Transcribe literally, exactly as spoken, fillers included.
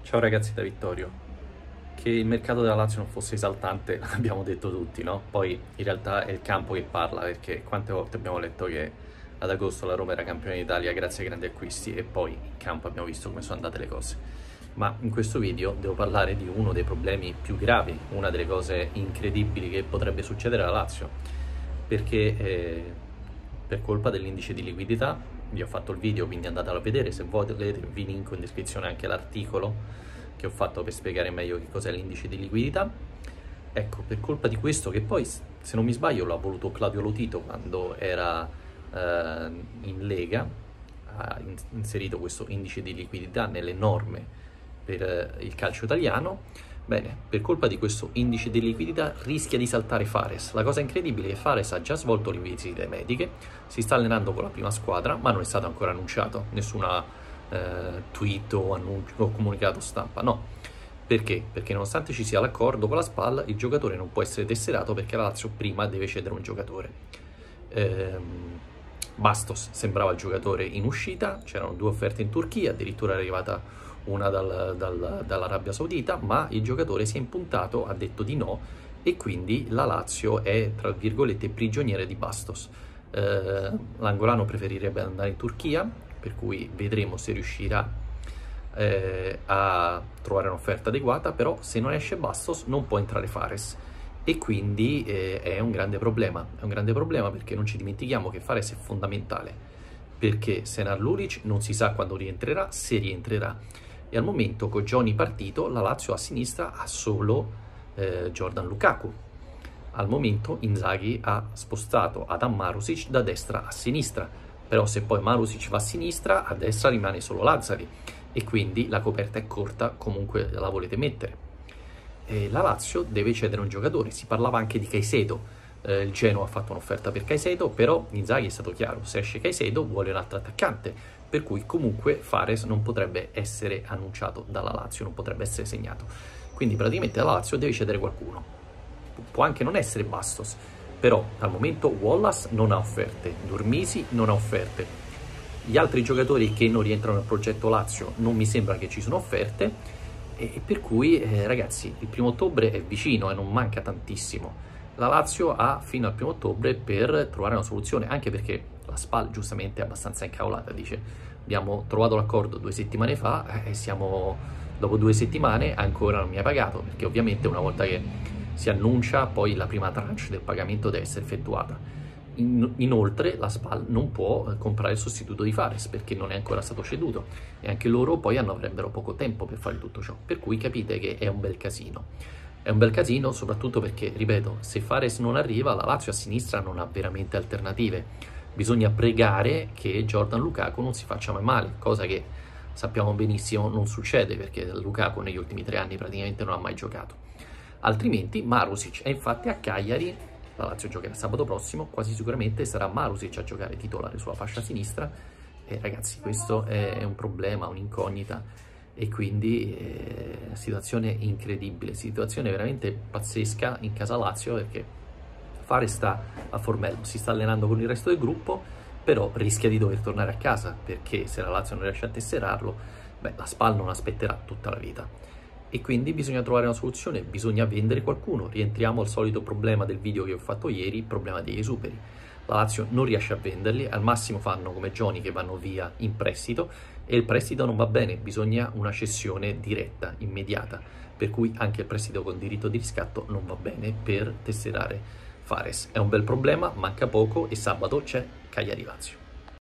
Ciao ragazzi da Vittorio. Che il mercato della Lazio non fosse esaltante l'abbiamo detto tutti, no? Poi in realtà è il campo che parla, perché quante volte abbiamo letto che ad agosto la Roma era campione d'Italia grazie ai grandi acquisti e poi in campo abbiamo visto come sono andate le cose. Ma in questo video devo parlare di uno dei problemi più gravi, una delle cose incredibili che potrebbe succedere alla Lazio, perché eh, per colpa dell'indice di liquidità, vi ho fatto il video quindi andatelo a vedere, se volete vi linko in descrizione anche l'articolo che ho fatto per spiegare meglio che cos'è l'indice di liquidità. Ecco, per colpa di questo, che poi se non mi sbaglio l'ha voluto Claudio Lotito quando era eh, in Lega, ha inserito questo indice di liquidità nelle norme per eh, il calcio italiano. Bene, per colpa di questo indice di liquidità rischia di saltare Fares. La cosa incredibile è che Fares ha già svolto le visite mediche, si sta allenando con la prima squadra, ma non è stato ancora annunciato, nessuna eh, tweet o, annuncio, o comunicato stampa, no. Perché? Perché nonostante ci sia l'accordo con la SPAL, il giocatore non può essere tesserato perché la Lazio prima deve cedere un giocatore. Ehm, Bastos sembrava il giocatore in uscita, c'erano due offerte in Turchia, addirittura è arrivata una dal, dal, dall'Arabia Saudita, ma il giocatore si è impuntato, ha detto di no e quindi la Lazio è, tra virgolette, prigioniere di Bastos. Eh, l'angolano preferirebbe andare in Turchia, per cui vedremo se riuscirà eh, a trovare un'offerta adeguata, però se non esce Bastos non può entrare Fares e quindi eh, è un grande problema, è un grande problema perché non ci dimentichiamo che Fares è fondamentale, perché Senar Lulic non si sa quando rientrerà, se rientrerà, e al momento con Johnny partito la Lazio a sinistra ha solo eh, Jordan Lukaku. Al momento Inzaghi ha spostato Adam Marusic da destra a sinistra, però se poi Marusic va a sinistra, a destra rimane solo Lazzari e quindi la coperta è corta, comunque la volete mettere. E la Lazio deve cedere un giocatore, si parlava anche di Caicedo, eh, il Genoa ha fatto un'offerta per Caicedo, però Inzaghi è stato chiaro, se esce Caicedo vuole un altro attaccante, per cui comunque Fares non potrebbe essere annunciato dalla Lazio, non potrebbe essere segnato. Quindi praticamente la Lazio deve cedere qualcuno, può anche non essere Bastos, però al momento Wallace non ha offerte, Dormisi non ha offerte, gli altri giocatori che non rientrano nel progetto Lazio non mi sembra che ci sono offerte, e per cui eh, ragazzi il primo ottobre è vicino e non manca tantissimo. La Lazio ha fino al primo ottobre per trovare una soluzione, anche perché la SPAL giustamente è abbastanza incavolata, dice abbiamo trovato l'accordo due settimane fa e siamo dopo due settimane ancora non mi ha pagato, perché ovviamente una volta che si annuncia poi la prima tranche del pagamento deve essere effettuata. In, inoltre la SPAL non può eh, comprare il sostituto di Fares perché non è ancora stato ceduto e anche loro poi hanno, avrebbero poco tempo per fare tutto ciò, per cui capite che è un bel casino. È un bel casino soprattutto perché, ripeto, se Fares non arriva la Lazio a sinistra non ha veramente alternative, bisogna pregare che Jordan Lukaku non si faccia mai male, cosa che sappiamo benissimo non succede perché Lukaku negli ultimi tre anni praticamente non ha mai giocato. Altrimenti Marusic è infatti a Cagliari, la Lazio giocherà sabato prossimo, quasi sicuramente sarà Marusic a giocare titolare sulla fascia sinistra e ragazzi questo è un problema, un'incognita e quindi è una situazione incredibile, situazione veramente pazzesca in casa Lazio perché Fares sta a Formello, si sta allenando con il resto del gruppo, però rischia di dover tornare a casa perché se la Lazio non riesce a tesserarlo, beh, la SPAL non aspetterà tutta la vita. E quindi bisogna trovare una soluzione, bisogna vendere qualcuno. Rientriamo al solito problema del video che ho fatto ieri, il problema degli esuberi. La Lazio non riesce a venderli, al massimo fanno come Johnny che vanno via in prestito e il prestito non va bene, bisogna una cessione diretta, immediata, per cui anche il prestito con diritto di riscatto non va bene per tesserare Fares. È un bel problema, manca poco e sabato c'è Cagliari Lazio.